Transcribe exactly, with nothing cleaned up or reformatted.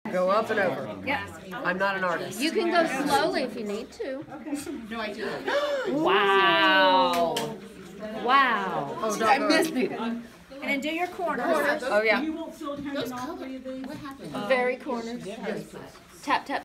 Go up and over. Yeah. I'm not an artist. You can go slowly if you need to. No, I do. Wow. Wow. Oh, don't I go. missed it. And then do your corners. Oh, yeah. You won't fill hand in all three of these? What happened? Very corners. Tap, tap.